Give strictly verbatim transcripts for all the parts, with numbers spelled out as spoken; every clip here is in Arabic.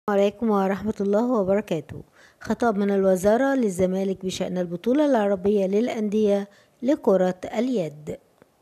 عليكم ورحمة الله وبركاته. خطاب من الوزارة للزمالك بشأن البطولة العربية للأندية لكرة اليد.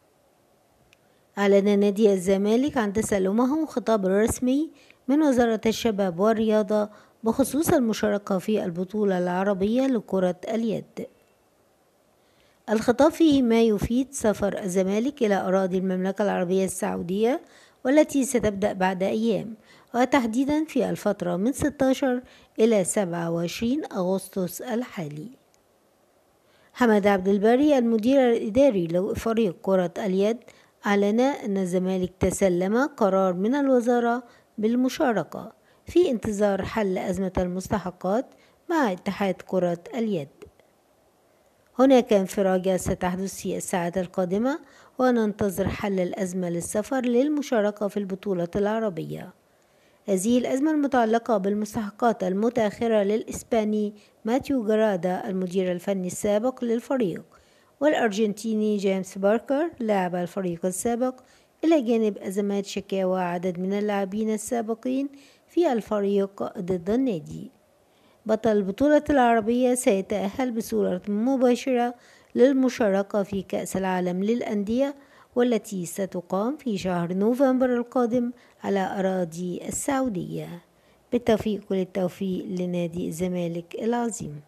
أعلن نادي الزمالك عن تسلمه خطاب رسمي من وزارة الشباب والرياضة بخصوص المشاركة في البطولة العربية لكرة اليد. الخطاب فيه ما يفيد سفر الزمالك إلى أراضي المملكة العربية السعودية، والتي ستبدأ بعد أيام، وتحديدا في الفترة من ستة عشر إلى سبعة وعشرين أغسطس الحالي. حمد عبد الباري المدير الإداري لفريق كرة اليد أعلن أن الزمالك تسلم قرار من الوزارة بالمشاركة في انتظار حل أزمة المستحقات مع اتحاد كرة اليد. هناك انفراجة ستحدث في الساعات القادمة، وننتظر حل الأزمة للسفر للمشاركة في البطولة العربية. هذه الأزمة المتعلقة بالمستحقات المتأخرة للإسباني ماتيو جرادا المدير الفني السابق للفريق، والأرجنتيني جيمس باركر لاعب الفريق السابق، إلى جانب أزمات شكاوى عدد من اللاعبين السابقين في الفريق ضد النادي. بطل البطولة العربية سيتأهل بصورة مباشرة للمشاركة في كأس العالم للأندية، والتي ستقام في شهر نوفمبر القادم على أراضي السعودية. بالتوفيق، كل التوفيق لنادي الزمالك العظيم.